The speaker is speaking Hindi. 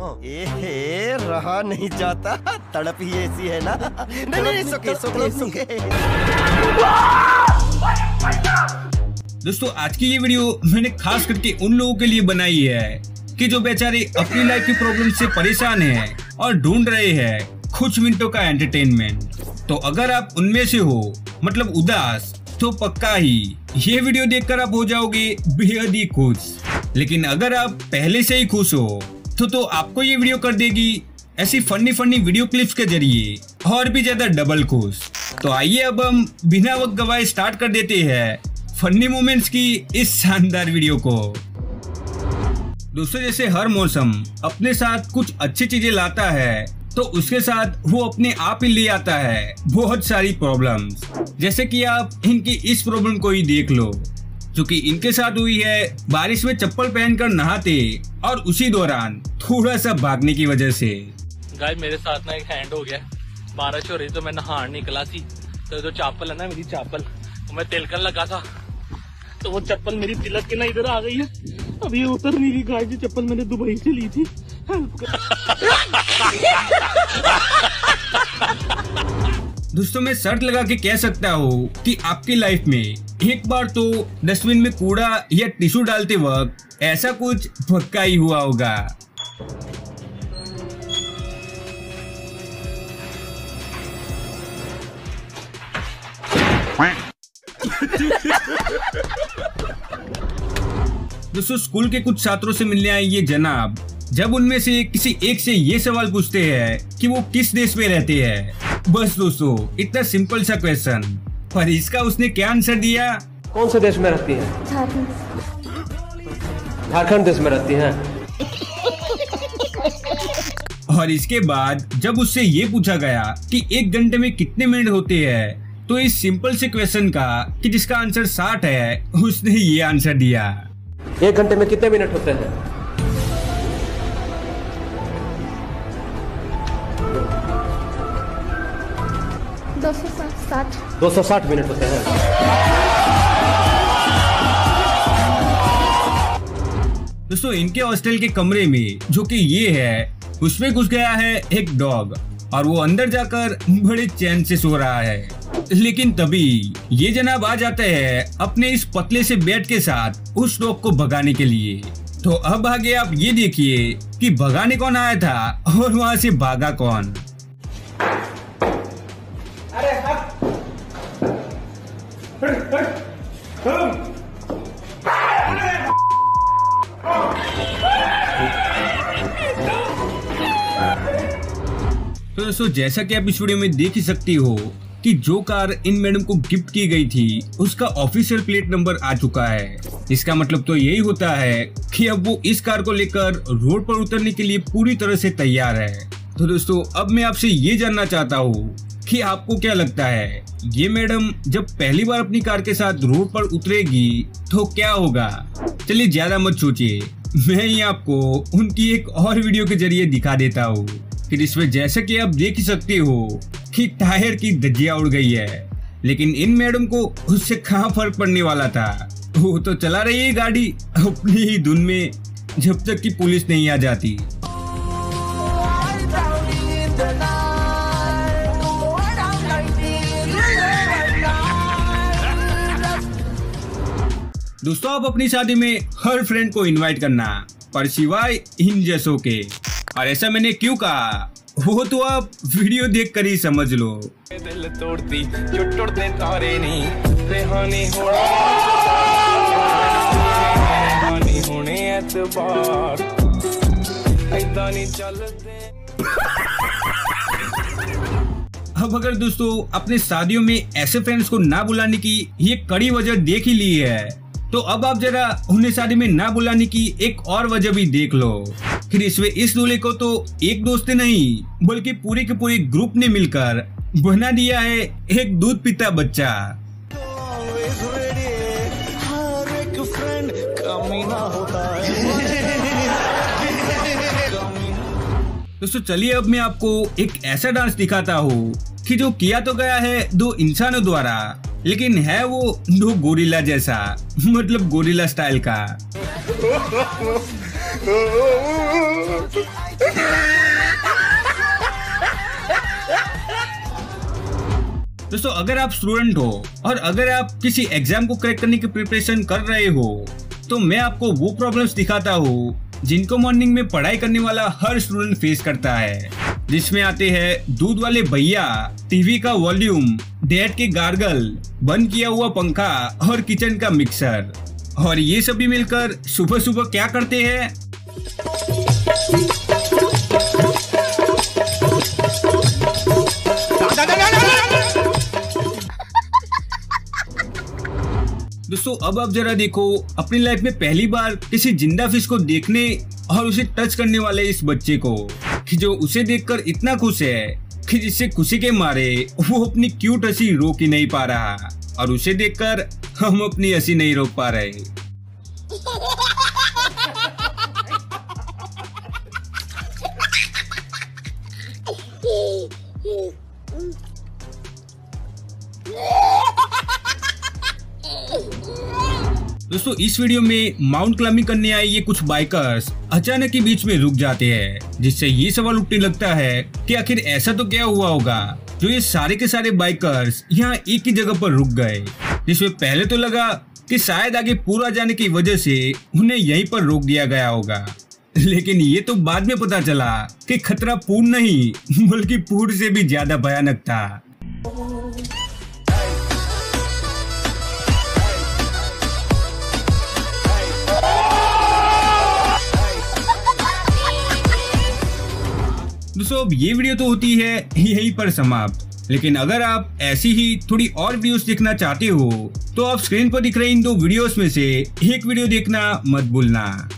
ए रहा नहीं जाता, तड़प ही ऐसी है ना। नहीं, सुके। दोस्तों आज की ये वीडियो मैंने खास करके उन लोगों के लिए बनाई है कि जो बेचारे अपनी लाइफ की प्रॉब्लम से परेशान हैं और ढूंढ रहे हैं कुछ मिनटों का एंटरटेनमेंट। तो अगर आप उनमें से हो, मतलब उदास, तो पक्का ही ये वीडियो देखकर आप हो जाओगे बेहद ही खुश। लेकिन अगर आप पहले से ही खुश हो तो आपको ये वीडियो कर देगी ऐसी फनी वीडियो क्लिप्स के जरिए और भी ज्यादा डबल खुश। तो आइए अब हम बिना वक्त गवाए स्टार्ट कर देते हैं फनी मोमेंट्स की इस शानदार वीडियो को। दोस्तों जैसे हर मौसम अपने साथ कुछ अच्छी चीजें लाता है, तो उसके साथ वो अपने आप ही ले आता है बहुत सारी प्रॉब्लम्स। जैसे कि आप इनकी इस प्रॉब्लम को ही देख लो, जो कि इनके साथ हुई है बारिश में चप्पल पहनकर नहाते और उसी दौरान थोड़ा सा भागने की वजह से। गाइस मेरे साथ ना एक हैंड हो गया, बारिश हो रही तो मैं नहान निकला थी, तो जो चप्पल है ना मेरी चप्पल, मैं तिलकन लगा था, तो वो चप्पल मेरी तिलक के ना इधर आ गई है, अभी उतर नहीं रही। गाइस ये चप्पल मैंने दुबई से ली थी। दोस्तों मैं शर्त लगा के कह सकता हूँ कि आपकी लाइफ में एक बार तो डस्टबिन में कूड़ा या टिश्यू डालते वक्त ऐसा कुछ पक्का ही हुआ होगा। दोस्तों स्कूल के कुछ छात्रों से मिलने आए ये जनाब, जब उनमें से किसी एक से ये सवाल पूछते हैं कि वो किस देश में रहते हैं। बस दोस्तों इतना सिंपल सा क्वेश्चन, पर इसका उसने क्या आंसर दिया। कौन से देश में रहती है? झारखंड देश में रहती है। और इसके बाद जब उससे ये पूछा गया कि 1 घंटे में कितने मिनट होते हैं, तो इस सिंपल से क्वेश्चन का कि जिसका आंसर 60 है, उसने ये आंसर दिया। 1 घंटे में कितने मिनट होते हैं? 260 मिनट होते हैं। दोस्तों इनके हॉस्टल के कमरे में जो कि ये है, उसमें घुस गया है एक डॉग और वो अंदर जाकर बड़े चैन से सो रहा है। लेकिन तभी ये जनाब आ जाते हैं अपने इस पतले से बैट के साथ उस डॉग को भगाने के लिए। तो अब आगे आप ये देखिए कि भगाने कौन आया था और वहां से भागा कौन। तो दोस्तों जैसा कि आप इस वीडियो में देख ही सकती हो कि जो कार इन मैडम को गिफ्ट की गई थी उसका ऑफिशियल प्लेट नंबर आ चुका है। इसका मतलब तो यही होता है कि अब वो इस कार को लेकर रोड पर उतरने के लिए पूरी तरह से तैयार है। तो दोस्तों अब मैं आपसे ये जानना चाहता हूँ कि आपको क्या लगता है, ये मैडम जब पहली बार अपनी कार के साथ रोड पर उतरेगी तो क्या होगा। चलिए ज्यादा मत सोचिए, मैं ही आपको उनकी एक और वीडियो के जरिए दिखा देता हूँ। फिर इसमें जैसा कि आप देख ही सकते हो कि टायर की धज्जियां उड़ गई है, लेकिन इन मैडम को उससे कहाँ फर्क पड़ने वाला था। वो तो चला रही है गाड़ी अपनी ही धुन में जब तक कि पुलिस नहीं आ जाती। दोस्तों आप अपनी शादी में हर फ्रेंड को इनवाइट करना, पर सिवाय इन जैसों के। और ऐसा मैंने क्यों कहा वो तो आप वीडियो देख कर ही समझ लो। दिल तोड़ती जो टुटदे तारे नहीं रेहानी होने एतबार ऐदा नहीं चलते। अब अगर दोस्तों अपने शादियों में ऐसे फ्रेंड्स को ना बुलाने की ये कड़ी वजह देख ही ली है, तो अब आप जरा उन्हें शादी में ना बुलाने की एक और वजह भी देख लो। फिर इसमें इस दूल्हे को तो एक दोस्त नहीं बल्कि पूरे के पूरे ग्रुप ने मिलकर बना दिया है एक दूध पीता बच्चा। दोस्तों चलिए अब मैं आपको एक ऐसा डांस दिखाता हूँ कि जो किया तो गया है 2 इंसानों द्वारा, लेकिन है वो 2 गोरिल्ला जैसा, मतलब गोरिल्ला स्टाइल का। दोस्तों अगर आप स्टूडेंट हो और अगर आप किसी एग्जाम को क्रैक करने की प्रिपरेशन कर रहे हो तो मैं आपको वो प्रॉब्लम्स दिखाता हूँ जिनको मॉर्निंग में पढ़ाई करने वाला हर स्टूडेंट फेस करता है, जिसमें आते हैं दूध वाले भैया, टीवी का वॉल्यूम, डैड के गार्गल, बंद किया हुआ पंखा और किचन का मिक्सर। और ये सभी मिलकर सुबह सुबह क्या करते हैं? दोस्तों अब आप जरा देखो, अपनी लाइफ में पहली बार किसी जिंदा फिश को देखने और उसे टच करने वाले इस बच्चे को, कि जो उसे देखकर इतना खुश है कि जिससे खुशी के मारे वो अपनी क्यूट हंसी रोक ही नहीं पा रहा, और उसे देखकर हम अपनी हंसी नहीं रोक पा रहे। दोस्तों इस वीडियो में माउंट क्लाइंबिंग करने आए ये कुछ बाइकर्स अचानक ही बीच में रुक जाते हैं, जिससे ये सवाल उठने लगता है कि आखिर ऐसा तो क्या हुआ होगा जो ये सारे के सारे बाइकर्स यहाँ एक ही जगह पर रुक गए, जिसमें पहले तो लगा कि शायद आगे पूरा जाने की वजह से उन्हें यहीं पर रोक दिया गया होगा, लेकिन ये तो बाद में पता चला कि खतरा पूर्ण नहीं बल्कि पूर्ण से भी ज्यादा भयानक था। दोस्तों अब ये वीडियो तो होती है यहीं पर समाप्त, लेकिन अगर आप ऐसी ही थोड़ी और वीडियोस देखना चाहते हो तो आप स्क्रीन पर दिख रहे इन 2 वीडियोस में से एक वीडियो देखना मत भूलना।